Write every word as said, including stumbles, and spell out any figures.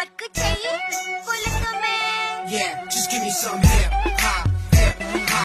और कुछ चाहिए बोले तो मैं Yeah, just give me some hair.